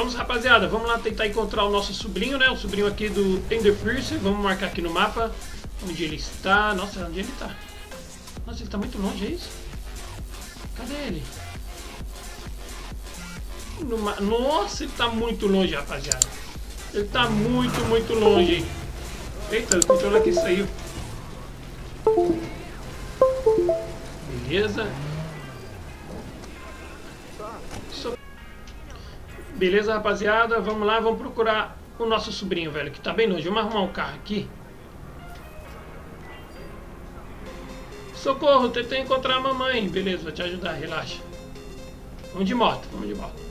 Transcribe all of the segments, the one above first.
Vamos, rapaziada, vamos lá tentar encontrar o nosso sobrinho, né? O sobrinho aqui do Enderfirst. Vamos marcar aqui no mapa onde ele está. Nossa, onde ele está? Nossa, ele está muito longe, é isso? Cadê ele? Nossa, ele está muito longe, rapaziada. Ele está muito, muito longe. Eita, o controle aqui saiu. Beleza. Beleza, rapaziada. Vamos lá, vamos procurar o nosso sobrinho, velho, que tá bem longe. Vamos arrumar um carro aqui. Socorro, tentei encontrar a mamãe. Beleza, vou te ajudar, relaxa. Vamos de moto, vamos de moto.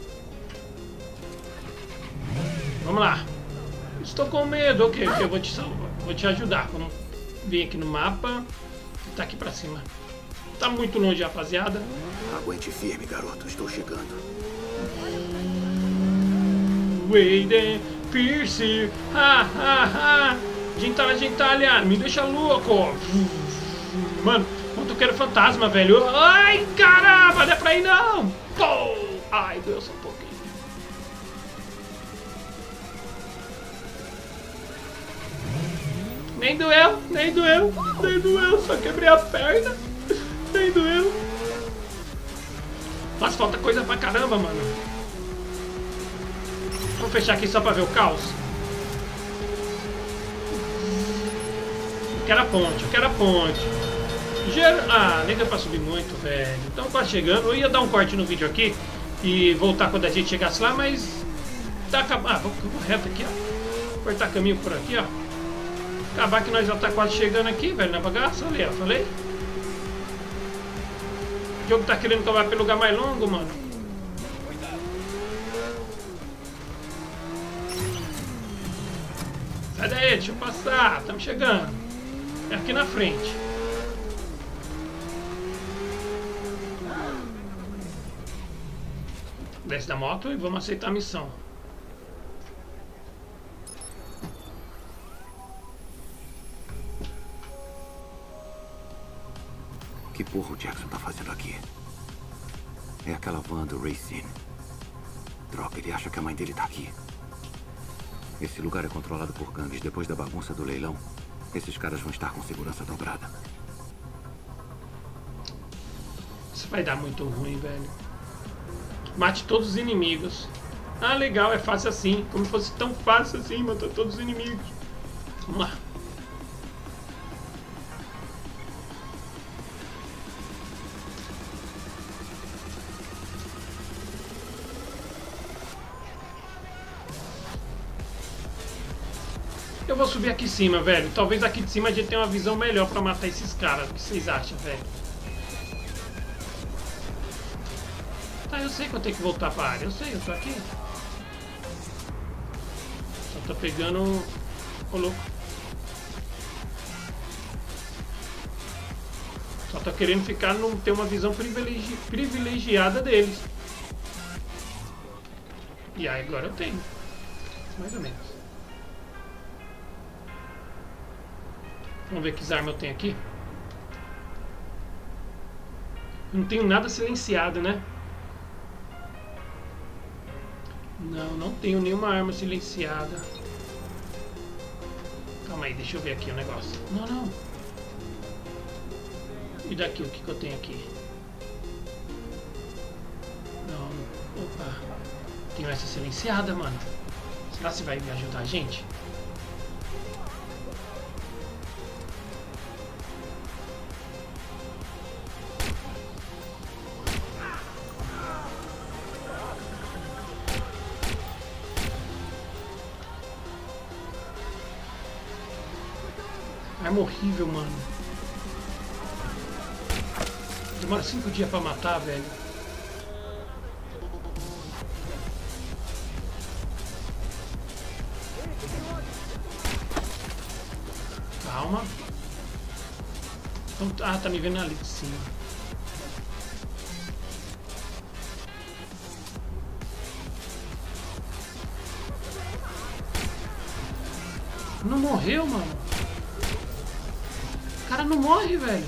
Vamos lá. Estou com medo. Ok, eu vou te salvar. Vou te ajudar. Vamos vir aqui no mapa. Tá aqui pra cima. Tá muito longe, rapaziada. Aguente firme, garoto. Estou chegando. Wade Pierce. Gentalha. Me deixa louco. Mano, motoqueiro fantasma, velho. Ai, caramba, não é pra ir não. Pô. Ai, doeu só um pouquinho. Nem doeu, só quebrei a perna. Nem doeu. Mas falta coisa pra caramba, mano. Vamos fechar aqui só pra ver o caos. Eu quero a ponte. Ah, nem deu pra subir muito, velho. Então quase chegando. Eu ia dar um corte no vídeo aqui e voltar quando a gente chegasse lá, mas tá acabando. Ah, vou reto aqui, ó. Cortar caminho por aqui, ó. Acabar que nós já tá quase chegando aqui, velho, na bagaça. Ali, ó, falei. O jogo tá querendo que eu vá pelo lugar mais longo, mano. Sai daí, deixa eu passar. Estamos chegando. É aqui na frente. Desce da moto e vamos aceitar a missão. Que porra o Jackson tá fazendo aqui? É aquela van do Racine. Droga, ele acha que a mãe dele tá aqui. Esse lugar é controlado por gangues. Depois da bagunça do leilão, esses caras vão estar com segurança dobrada. Isso vai dar muito ruim, velho. Mate todos os inimigos. Ah, legal, é fácil assim. Como se fosse tão fácil assim, matar todos os inimigos. Vamos lá. Eu vou subir aqui em cima, velho. Talvez aqui de cima a gente tenha uma visão melhor pra matar esses caras. O que vocês acham, velho? Tá, eu sei que eu tenho que voltar pra área. Eu sei, eu tô aqui. Só tô pegando... Ô, louco. Só tô querendo ficar, não ter uma visão privilegiada deles. E aí agora eu tenho. Mais ou menos. Vamos ver que armas eu tenho aqui. Não tenho nada silenciado, né? Não tenho nenhuma arma silenciada. Calma aí, deixa eu ver aqui o negócio. Não. E daqui, o que eu tenho aqui? Não. Opa. Tenho essa silenciada, mano. Será que vai me ajudar a gente? Arma horrível, mano. Demora 5 dias pra matar, velho. Calma. Então, tá me vendo ali de cima. Não morreu, mano. O cara não morre, velho.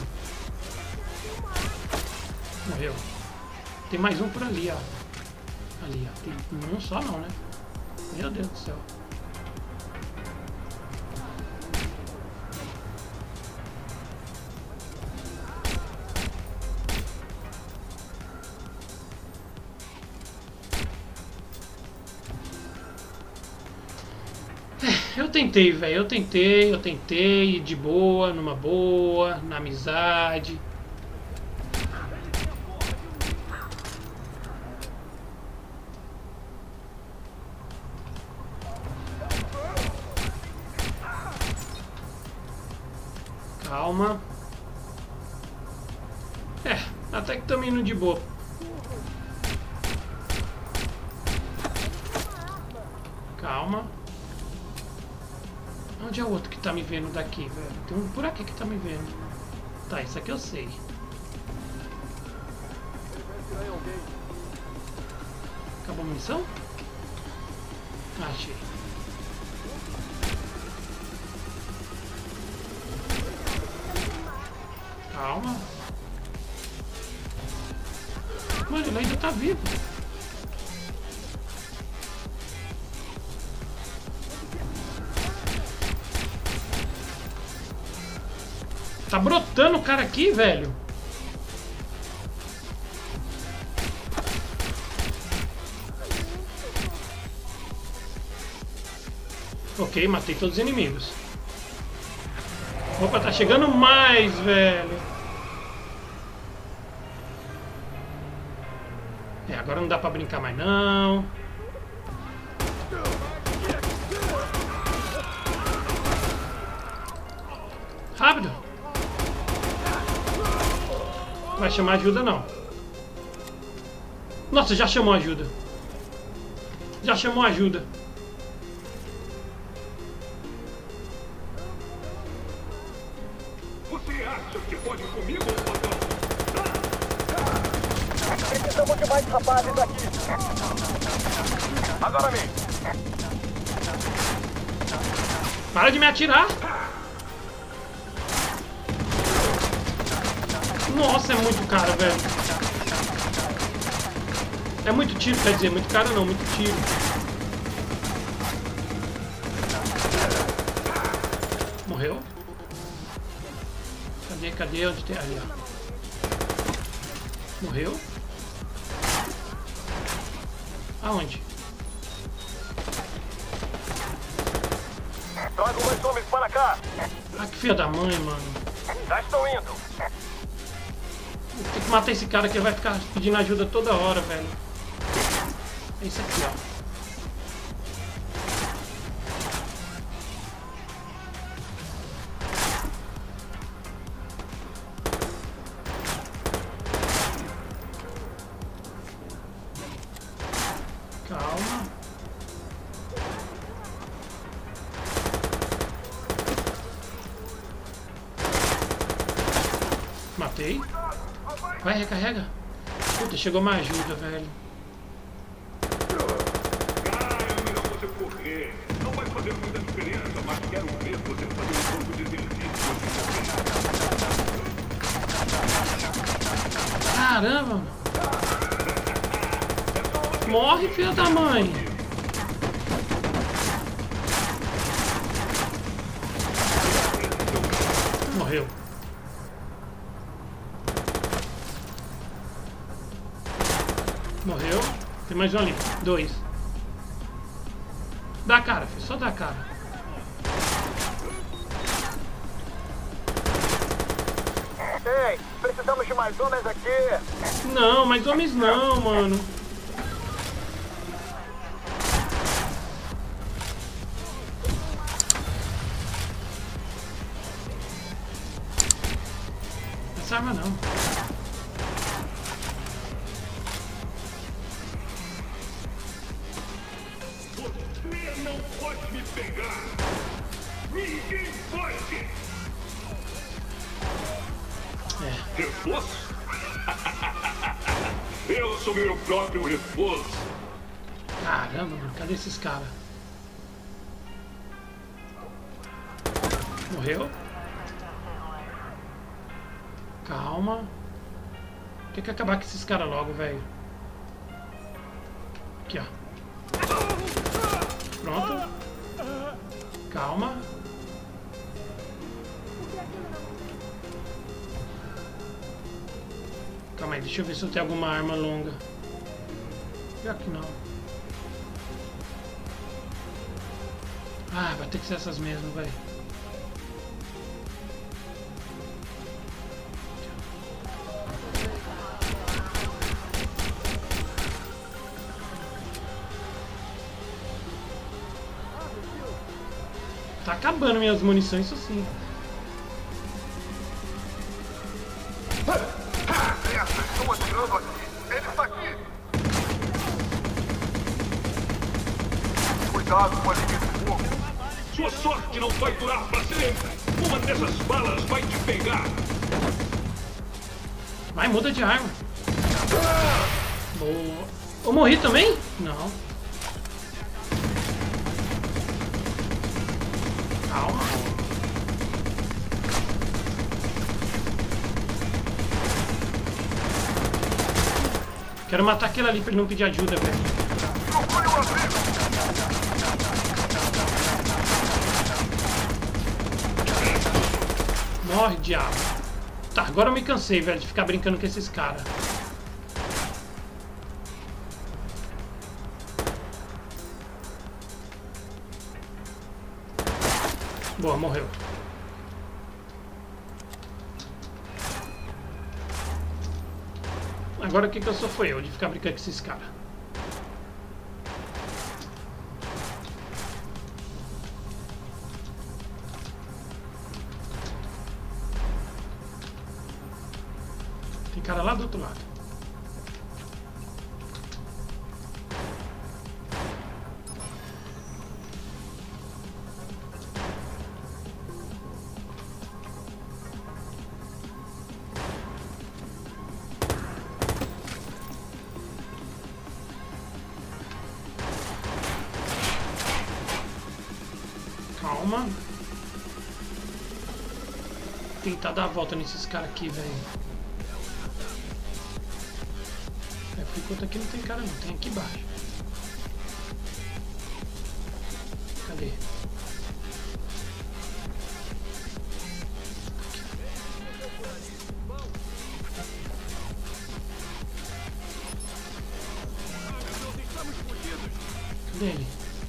Morreu. Tem mais um por ali, ó. Ali, ó. Tem um só não, né? Meu Deus do céu. Eu tentei, velho. Eu tentei de boa, numa boa, na amizade. Calma. Até que estamos indo de boa. Calma. Onde é o outro que tá me vendo daqui, velho? Tem um por aqui que tá me vendo. Tá, isso aqui eu sei. Acabou a munição? Achei. Calma. Mano, ele ainda tá vivo. Tá brotando o cara aqui, velho. Ok, matei todos os inimigos. Opa, tá chegando mais, velho. Agora não dá pra brincar mais, não. Rápido. Vai chamar ajuda, não. Nossa, já chamou ajuda. Já chamou ajuda. Você acha que pode comigo, botão? Precisamos de mais rapazes aqui. Agora mesmo. Para de me atirar. Nossa, é muito caro, velho. É muito tiro, quer dizer, muito caro não, muito tiro. Morreu? Cadê? Onde tem? Ali, ó. Morreu? Aonde? Traga mais homens para cá. Ah, que filha da mãe, mano. Já estou indo. Tem que matar esse cara que vai ficar pedindo ajuda toda hora, velho. É isso aqui, ó. Calma. Matei. Vai, recarrega. Puta, chegou mais ajuda, velho. É melhor você correr. Não vai fazer muita diferença, mas quero ver você fazer um pouco de exercício. Caramba, mano. Morre, filha da mãe. Morreu. Morreu. Tem mais um ali. 2. Dá a cara, filho. Só dá a cara. Ei, precisamos de mais homens aqui. Não, mais homens não, mano. Essa arma não. Você não pode me pegar. Ninguém pode. Reforço? Eu sou meu próprio reforço. Caramba, mano. Cadê esses caras? Morreu? Calma. Tem que acabar com esses caras logo, velho. Aqui, ó. Pronto. Calma. Calma aí, deixa eu ver se eu tenho alguma arma longa. Pior que não. Ah, vai ter que ser essas mesmo, velho. Tá acabando minhas munições, isso sim. Estão atirando aqui. Ele está aqui. Cuidado com a linha de fogo. Sua sorte não vai durar para sempre. Uma dessas balas vai te pegar. Vai, muda de arma. Boa. Eu morri também? Não. Calma. Quero matar aquele ali pra ele não pedir ajuda, velho. Procure um abrigo. Morre, diabo. Tá, agora eu me cansei, velho, de ficar brincando com esses caras. Boa, morreu. Agora o que eu sou foi eu de ficar brincando com esses caras. Tem cara lá do outro lado. Calma. Tentar dar a volta nesses caras aqui, velho. Por enquanto aqui não tem cara não, tem aqui embaixo. Cadê? Cadê ele?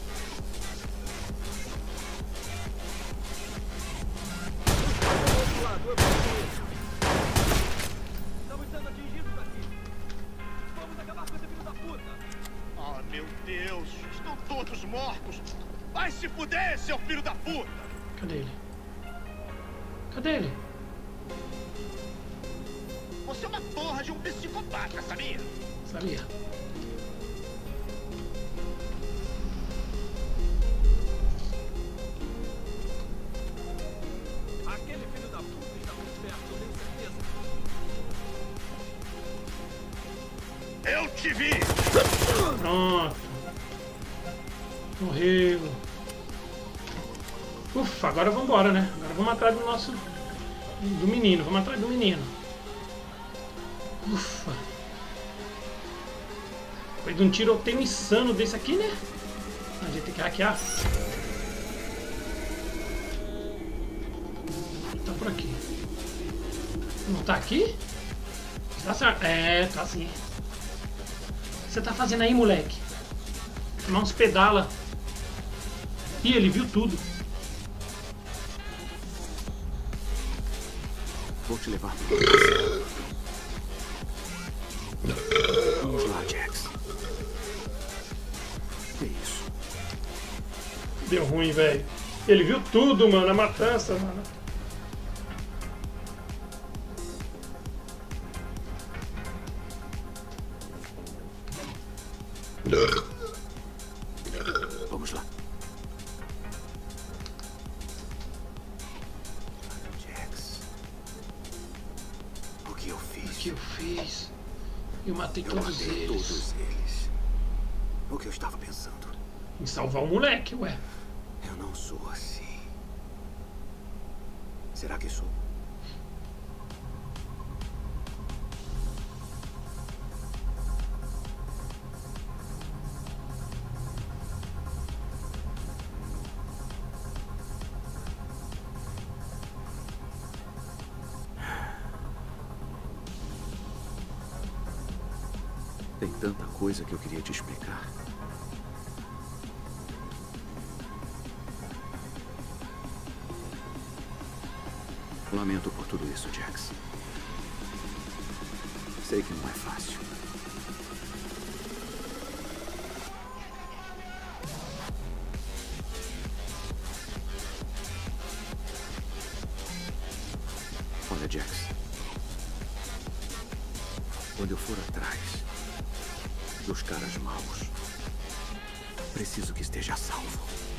Estamos sendo atingidos aqui. Vamos acabar com esse filho da puta. Ah, meu Deus! Estão todos mortos! Vai se fuder, seu filho da puta! Cadê ele? Cadê ele? Você é uma porra de um psicopata, sabia? Sabia? Aquele filho da puta está muito perto, eu tenho certeza. Eu te vi! Pronto. Morreu. Ufa, agora vamos embora, né? Agora vamos atrás do nosso... do menino, vamos atrás do menino. Ufa. Depois de um tiroteio insano desse aqui, né? A gente tem que hackear. Tá por aqui. Não tá aqui? Tá certo. É, tá sim. O que você tá fazendo aí, moleque? Tomar uns pedala. Ih, ele viu tudo. Vou te levar. Vamos lá, Jax. Que isso? Deu ruim, velho. Ele viu tudo, mano. A matança, mano. Vamos lá. Jax. O que eu fiz? O que eu fiz? Eu matei Eu todos matei eles. todos eles. O que eu estava pensando? Em salvar o moleque, ué. Eu não sou assim. Será que sou? Tem tanta coisa que eu queria te explicar. Lamento por tudo isso, Jax. Sei que não é fácil. Olha, Jax. Quando eu for atrás dos caras maus, preciso que esteja a salvo.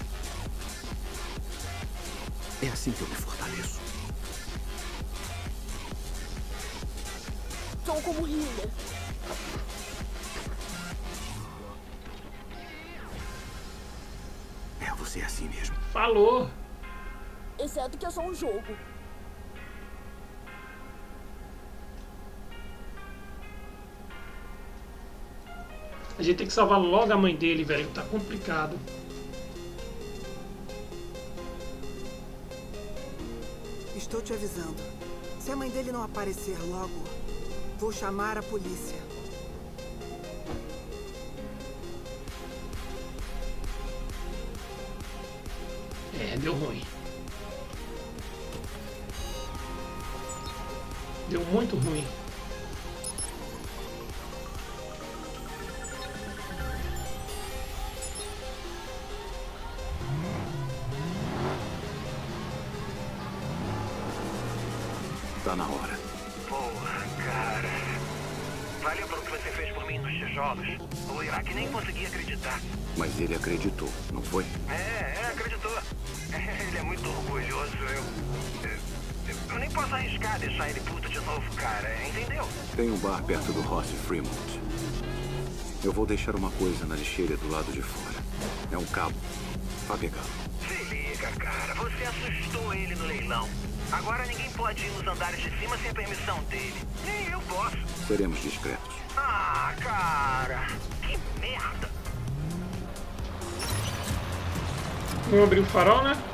É assim que eu me fortaleço. Sou como healer. É, você é assim mesmo. Falou. Exceto que é só um jogo. A gente tem que salvar logo a mãe dele, velho. Tá complicado. Estou te avisando. Se a mãe dele não aparecer logo, vou chamar a polícia. É, deu ruim. Deu muito ruim. Tá na hora. Porra, cara. Valeu pelo que você fez por mim nos tijolos. O Iraque nem conseguia acreditar. Mas ele acreditou, não foi? Acreditou. Ele é muito orgulhoso. Eu nem posso arriscar deixar ele puto de novo, cara. Entendeu? Tem um bar perto do Rossi Fremont. Eu vou deixar uma coisa na lixeira do lado de fora. É um cabo. Vá pegá-lo. Se liga, cara. Você assustou ele no leilão. Agora ninguém pode ir nos andares de cima sem a permissão dele. Nem eu posso. Seremos discretos. Ah, cara. Que merda. Vamos abrir o farol, né?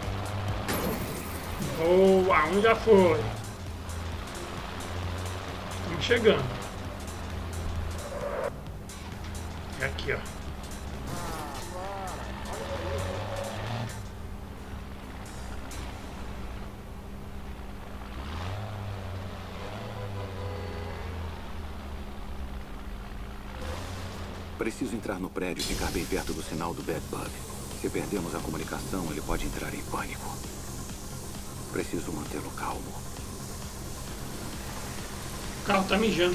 Boa, um já foi. Estamos chegando. É aqui, ó. Preciso entrar no prédio e ficar bem perto do sinal do Bad Bug. Se perdermos a comunicação, ele pode entrar em pânico. Preciso mantê-lo calmo. O carro tá mijando.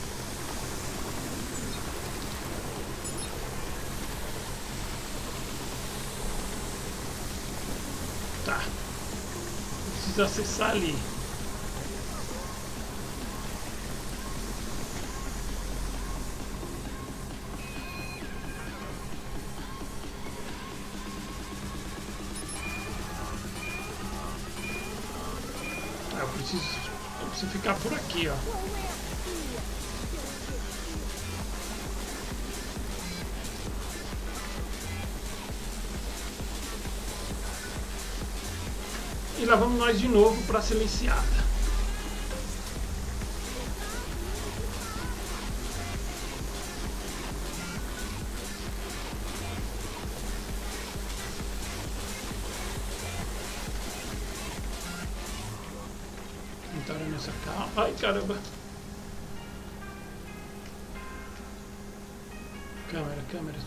Tá. Preciso acessar ali. Eu preciso ficar por aqui, ó. E lá vamos nós de novo para a silenciada. Entraram nessa calma. Ai, caramba. Câmeras.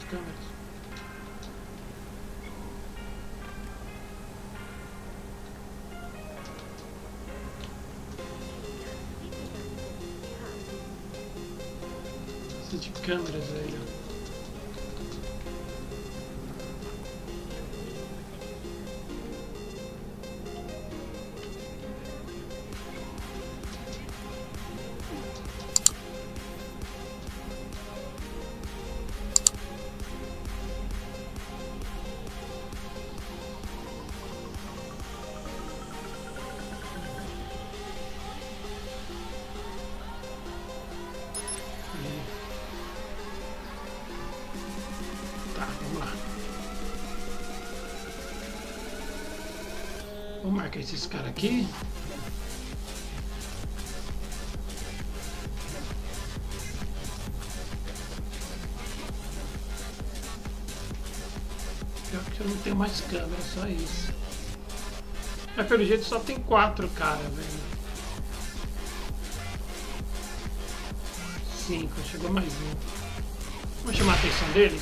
Precisa de câmeras, velho. Vou marcar esses caras aqui. eu não tenho mais câmera, só isso. Mas pelo jeito só tem 4 caras, velho. 5, chegou mais um. Vamos chamar a atenção deles?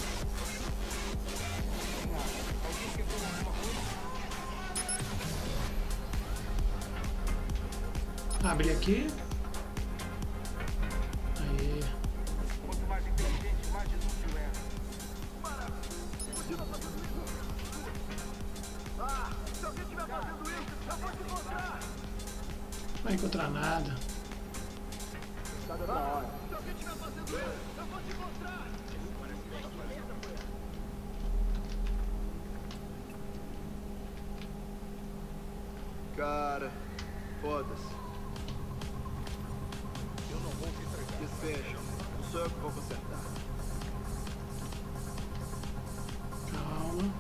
Abre aqui. Aí. Quanto mais inteligente, mais inútil é. Se alguém estiver fazendo isso, eu vou te mostrar. Não vai encontrar nada. Se alguém estiver fazendo isso, eu vou te mostrar. Cara, foda-se. Eu não vou te entregar. Que seja. Não sou eu que vou consertar. Calma.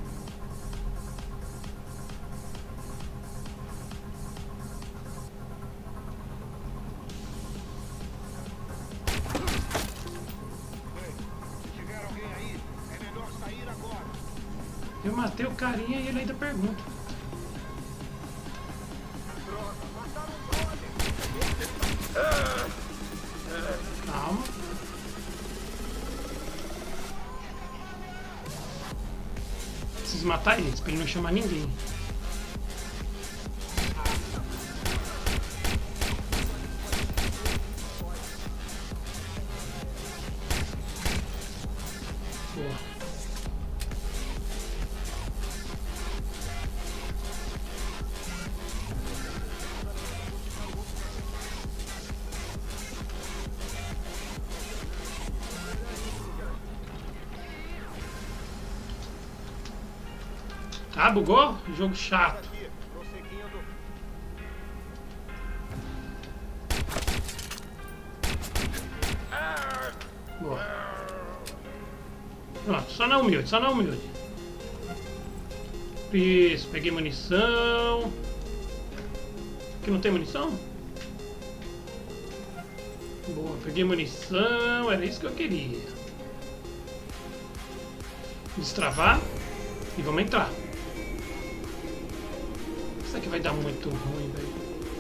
Se tiver alguém aí, é melhor sair agora. Eu matei o carinha e ele ainda pergunta. Calma. Preciso matar eles pra ele não chamar ninguém. Boa. Ah, bugou? Jogo chato. Aqui, prosseguindo. Boa. Pronto, só na humilde, só na humilde. Isso, peguei munição. Aqui não tem munição? Boa, peguei munição, era isso que eu queria. Destravar e vamos entrar. Isso aqui vai dar muito ruim, velho.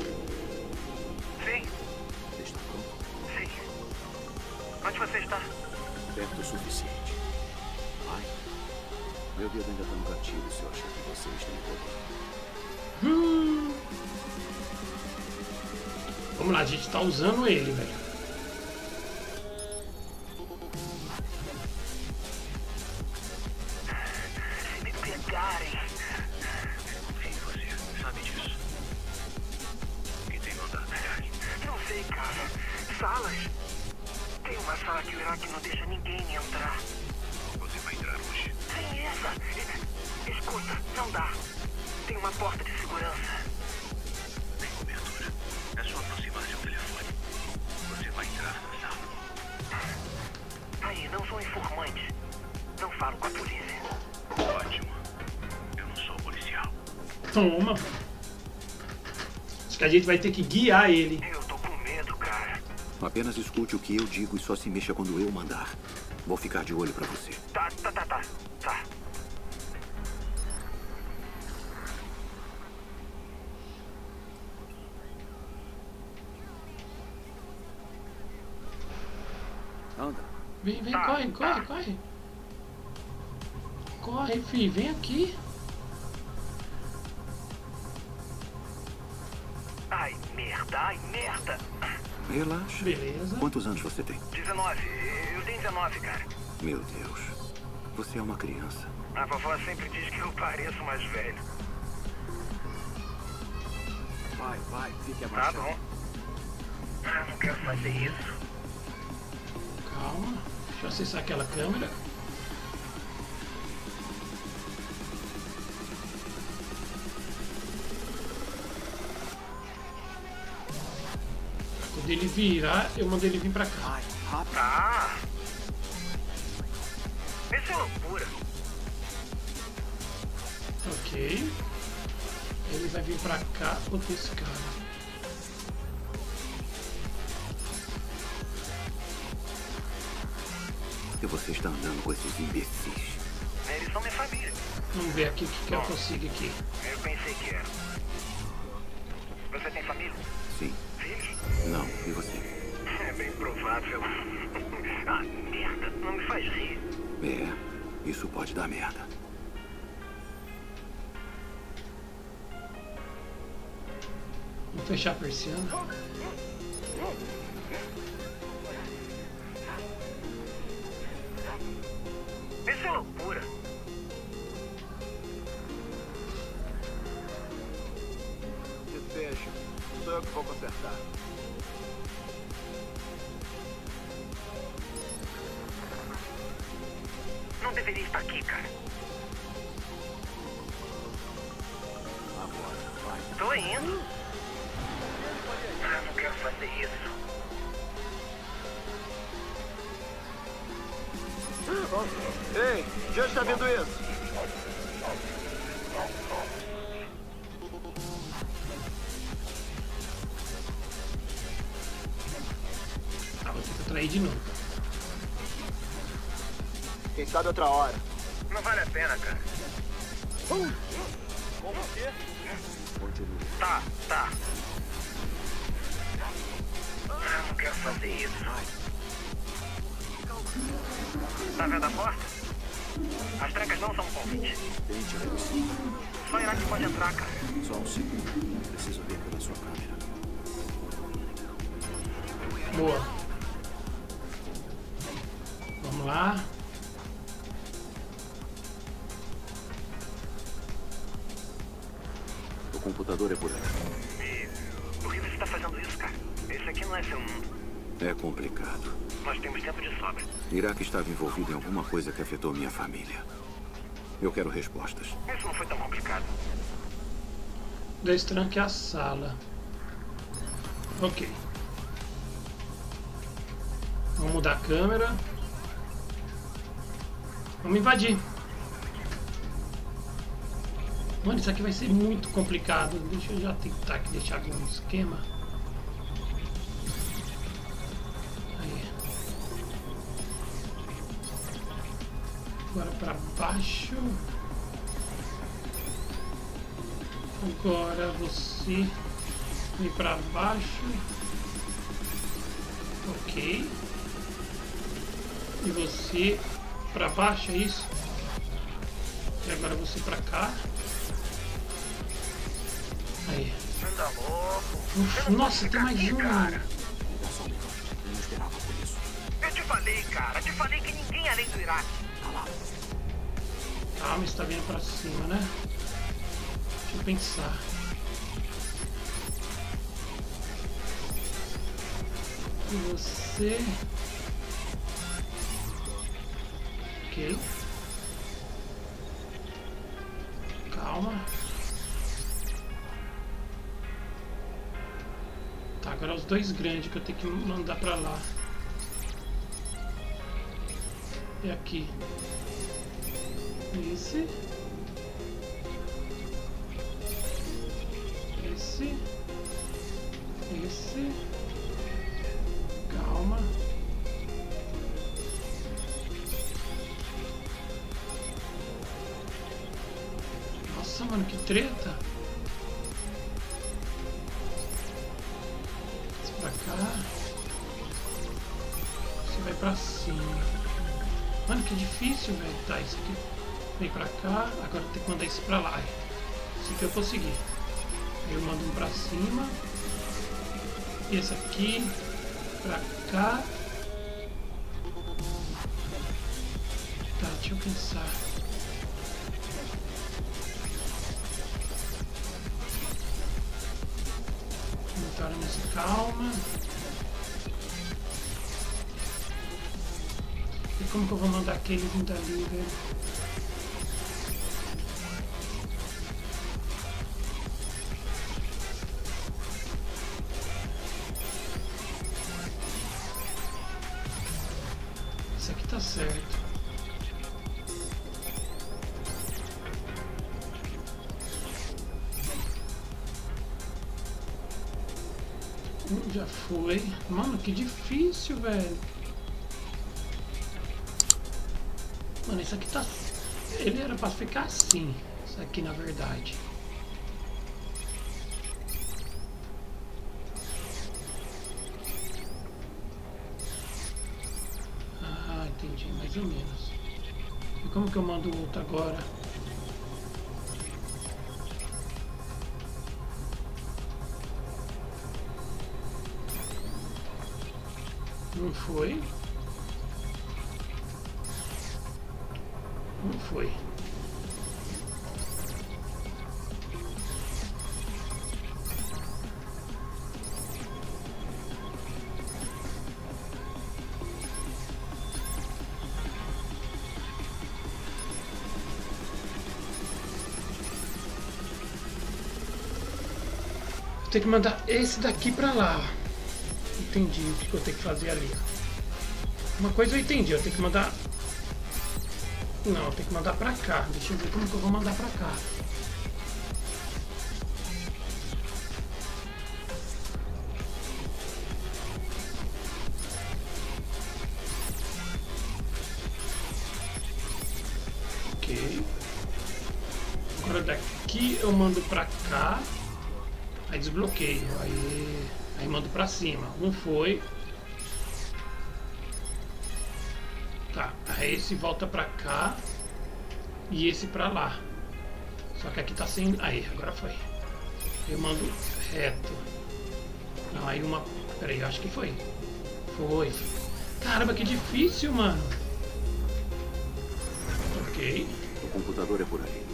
Sim, Você está pronto? sim. Onde você está? Perto o suficiente. Vai. Meu dedo ainda está no gatilho se eu achar que você está me roubando. Vamos lá, a gente tá usando ele, velho. Se me pegarem... Eu confio em você, sabe disso. O que tem mandado? Não sei, cara. Salas? Tem uma sala que o Iraque não deixa ninguém entrar. Você vai entrar hoje? Sim, essa. Escuta, não dá. Tem uma porta de segurança. Tem cobertura. É só aproximar seu telefone. Você vai entrar na sala. Aí, não sou informante. Não falo com a polícia. Ótimo. Eu não sou policial. Toma. Acho que a gente vai ter que guiar ele. Eu tô com medo, cara. Apenas escute o que eu digo e só se mexa quando eu mandar. Vou ficar de olho pra você. Tá. Anda. Vem, corre. Corre, filho, vem aqui. Ai, merda. Relaxa. Beleza. Quantos anos você tem? 19. Eu tenho 19, cara. Meu Deus. Você é uma criança. A vovó sempre diz que eu pareço mais velho. Vai. Fique Tá abaixado. bom. Não quero fazer isso. Calma. Deixa eu acessar aquela câmera. Quando ele virar, eu mando ele vir pra cá. Vai, rápido. Tá. Isso é loucura. Ok. Ele vai vir pra cá contra esse cara. E você está andando com esses imbecis. Eles Eles são minha família. Vamos ver aqui o que eu consigo aqui. Eu pensei que era. Você tem família? Sim. Filhos? Não. E você? É bem provável. Ah, merda. Não me faz rir. É. Isso pode dar merda. Vamos fechar a persiana. Isso é loucura. Desfecho. Sou eu que vou consertar. Não deveria estar aqui, cara. Agora, vai. Tô indo. Ah, não quero fazer isso. Ei, de onde tá vindo isso? Ah, vou ter que atrair de novo. Quem sabe outra hora. Não vale a pena, cara. Com você? Tá. Ah, não quero fazer isso. Tá vendo a porta? As trancas não são um convite. Tente a velocidade. Só Iraque pode entrar, cara. Só um segundo. Preciso ver pela sua câmera. Boa. Vamos lá. O computador é por aqui. E por que você tá fazendo isso, cara? Esse aqui não é seu mundo. É complicado. Nós temos tempo de sobra. Iraque estava envolvido em alguma coisa que afetou minha família. Eu quero respostas. Isso não foi tão complicado. Destranque a sala. Ok. Vamos mudar a câmera. Vamos invadir. Mano, isso aqui vai ser muito complicado. Deixa eu já tentar aqui deixar algum esquema. Aí. Agora para baixo. Agora você vem para baixo. Ok. E você para baixo, é isso? E agora você para cá. Aí. Anda louco. Uf, nossa, tem mais um. Cara. Dá só um minuto. Eu não esperava por isso. Eu te falei, cara. Te falei que ninguém além do Iraque. Calma, está vindo para cima, né? Deixa eu pensar. E você... Ok. Calma. Tá, agora os dois grandes que eu tenho que mandar pra lá. E aqui. Esse. Esse. Calma. Nossa, mano, que treta. Esse pra cá. Esse vai pra cima. Mano, que difícil, velho. Tá, esse aqui vem pra cá. Agora tem que mandar esse pra lá. Esse aqui eu consegui. Aí eu mando um pra cima. E esse aqui pra cá. Tá, deixa eu pensar. Montar nessa calma. E como que eu vou mandar aquele vindo ali, velho? Isso aqui tá certo. Já foi. Mano, que difícil, velho. Mano, isso aqui tá Ele era pra ficar assim. Isso aqui, na verdade. Ah, entendi. Mais ou menos. E como que eu mando o outro agora? Não foi. Não foi. Vou ter que mandar esse daqui pra lá. Entendi o que eu tenho que fazer ali. Uma coisa eu entendi, eu tenho que mandar... Não, eu tenho que mandar pra cá. Deixa eu ver como que eu vou mandar pra cá. Ok. Agora daqui eu mando pra cá. Aí desbloqueio. Aí mando pra cima. Um foi. Tá, aí esse volta pra cá. E esse pra lá. Só que aqui tá sem... Aí, agora foi. Eu mando reto. Não, aí uma... Peraí, eu acho que foi. Foi. Caramba, que difícil, mano. Ok. O computador é por aí.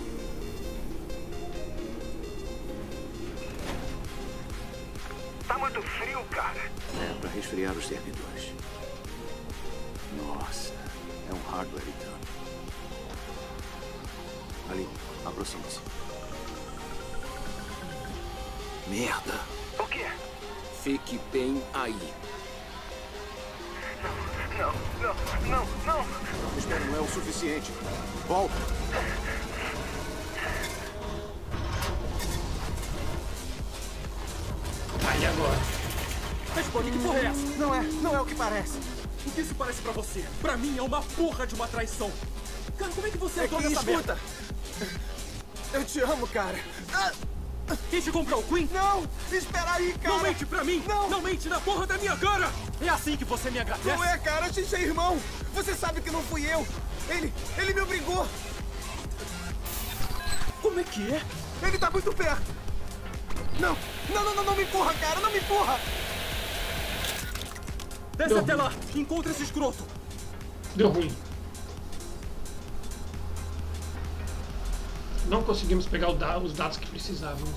Tá muito frio, cara. É, pra resfriar os servidores. Nossa, é um hardware então. Ali, aproxima-se. Merda! O quê? Fique bem aí. Não. Espera, não é o suficiente. Volta! Aí agora. Responde, que porra é essa? Não é o que parece. O que isso parece pra você? Pra mim é uma porra de uma traição. Cara, como é que você entrou nessa escuta. merda? Eu te amo, cara. Quem te comprou, o Queen? Não! Espera aí, cara! Não mente pra mim! Não mente na porra da minha cara! É assim que você me agradece? Não é, cara! A gente é irmão! Você sabe que não fui eu! Ele me obrigou! Como é que é? Ele tá muito perto! Não me empurra, cara! Não me empurra! Desce até lá! Encontra esse escroto! Deu ruim. Não conseguimos pegar os dados que precisávamos.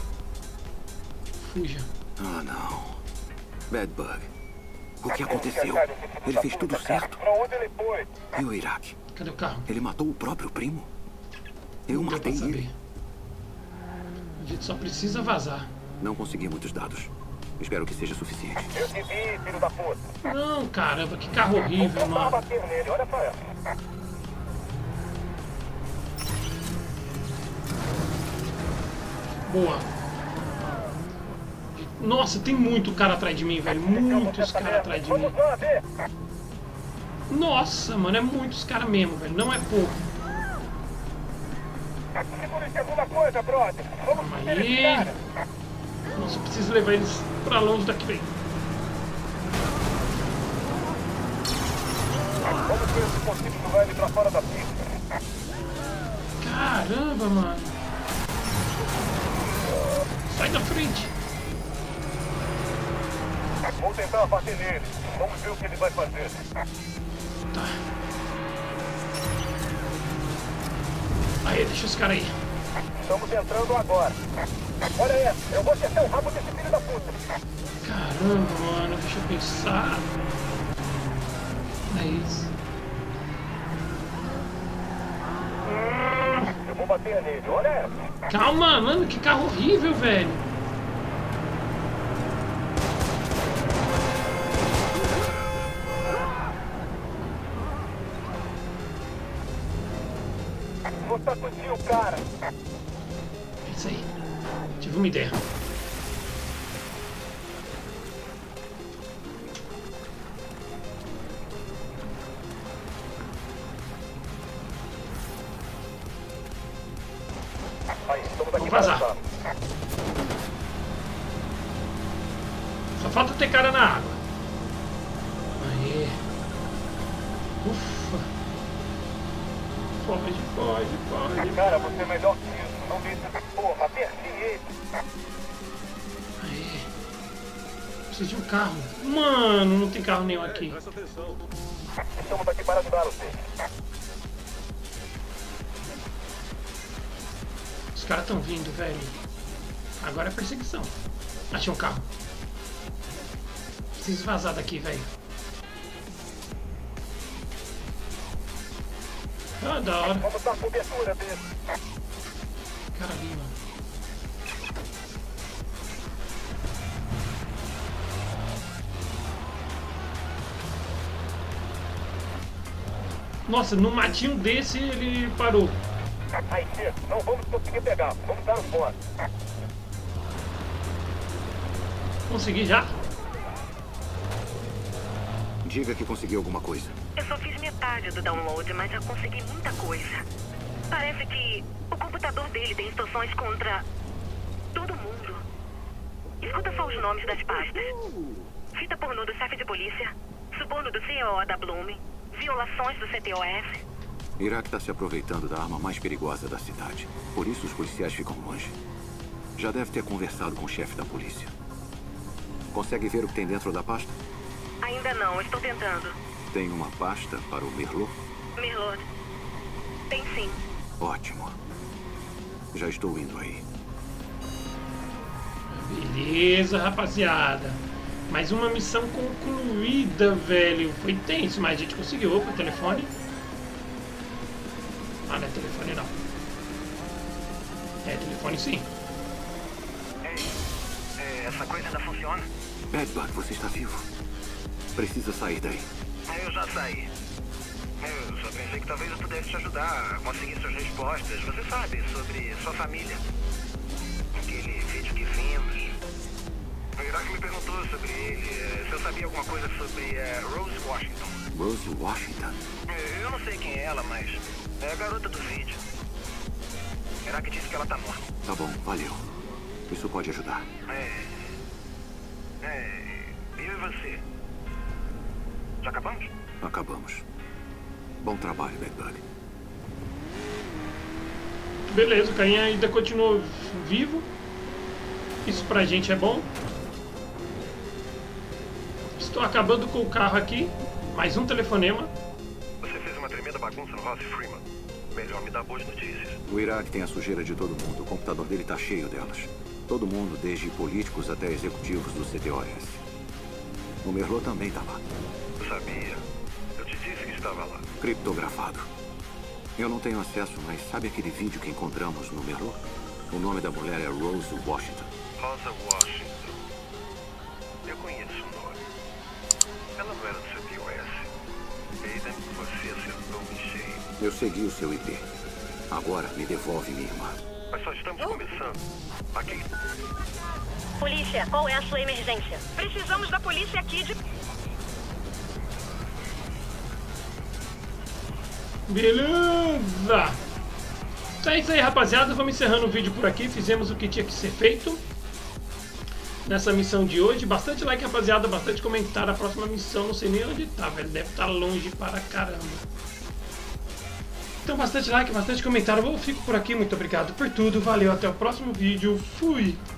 Fuja. Ah, não. Bad Bug. O que aconteceu? Ele fez tudo certo? Pra onde ele foi? E o Iraque? Cadê o carro? Ele matou o próprio primo? Eu Não deu pra matei ele. saber. A gente só precisa vazar. Não consegui muitos dados. Espero que seja suficiente. Eu te vi, filho da puta. Não, caramba, que carro horrível, Tava mano. batendo nele, olha só essa. Boa. Nossa, tem muito cara atrás de mim, velho. Muitos caras atrás de mim. Vamos lá ver. Nossa, mano, é muitos caras mesmo, velho. Não é pouco. Segura alguma coisa, brother. Vamos Calma subir esse aí. cara. Nossa, eu preciso levar eles pra longe daqui, velho. Vamos ver se consigo jogar ele pra fora da pista. Caramba, mano. Sai da frente. Vou tentar bater nele. Vamos ver o que ele vai fazer. Tá. Aí, deixa os caras aí. Estamos entrando agora. Olha essa, eu vou acertar o rabo desse filho da puta. Caramba, mano, deixa eu pensar. É isso. Eu vou bater nele, olha essa. Calma, mano, que carro horrível, velho. Vou sacudir o cara. É isso aí. Tive uma ideia. Vamos vazar. Só falta ter cara na água. Aê. Ufa. Foge. Cara, você é melhor que isso. Não deixe essa porra. Apertem ele. Aê. Preciso de um carro. Mano, não tem carro nenhum aqui. Presta atenção. Estamos aqui para ajudar você. Os caras estão vindo, velho. Agora é perseguição. Achei um carro. Preciso vazar daqui, velho. Ah, da hora. Vamos dar cobertura dele. Cara ali, mano. Nossa, no matinho desse ele parou. Aí, não vamos conseguir pegar. Vamos dar um fora. Consegui já? Diga que conseguiu alguma coisa. Eu só fiz metade do download, mas já consegui muita coisa. Parece que o computador dele tem instruções contra todo mundo. Escuta só os nomes das pastas. Fita pornô do chefe de polícia, suborno do CEO da Bloom, violações do CTOS. Iraque está se aproveitando da arma mais perigosa da cidade. Por isso os policiais ficam longe. Já deve ter conversado com o chefe da polícia. Consegue ver o que tem dentro da pasta? Ainda não, estou tentando. Tem uma pasta para o Merlot? Merlot. Tem sim. Ótimo. Já estou indo aí. Beleza, rapaziada. Mais uma missão concluída, velho. Foi tenso, mas a gente conseguiu. Opa, telefone. Ah, não é telefone não. É telefone sim. Ei, essa coisa ainda funciona? Bedbug, você está vivo. Precisa sair daí. Eu já saí. Eu só pensei que talvez eu pudesse te ajudar a conseguir suas respostas. Você sabe, sobre sua família. Aquele vídeo que vimos. O Iraque me perguntou sobre ele. Se eu sabia alguma coisa sobre Rose Washington. Rose Washington? Eu não sei quem é ela, mas é a garota do vídeo. O Iraque disse que ela tá morta. Tá bom, valeu. Isso pode ajudar. Eu e você? Já acabamos? Acabamos. Bom trabalho, Bedbug. Beleza, o carinha ainda continuou vivo. Isso pra gente é bom. Estou acabando com o carro aqui. Mais um telefonema. Você fez uma tremenda bagunça no Ross Freeman. Melhor me dar boas notícias. O Iraque tem a sujeira de todo mundo. O computador dele tá cheio delas. Todo mundo, desde políticos até executivos do CTOS. O Merlot também tá lá. Eu sabia. Eu te disse que estava lá. Criptografado. Eu não tenho acesso, mas sabe aquele vídeo que encontramos no Merlot? O nome da mulher é Rose Washington. Rosa Washington. Eu conheço o nome. Ela não era do CTOS. Aiden, você acertou em cheio. Eu segui o seu IP. Agora me devolve minha irmã. Mas só estamos começando. Aqui. Polícia, qual é a sua emergência? Precisamos da polícia aqui de... Beleza! Então é isso aí, rapaziada. Vamos encerrando o vídeo por aqui. Fizemos o que tinha que ser feito nessa missão de hoje. Bastante like, rapaziada. Bastante comentário. A próxima missão, não sei nem onde tá, velho. Deve estar longe para caramba. Então bastante like, bastante comentário. Eu fico por aqui. Muito obrigado por tudo. Valeu, até o próximo vídeo. Fui!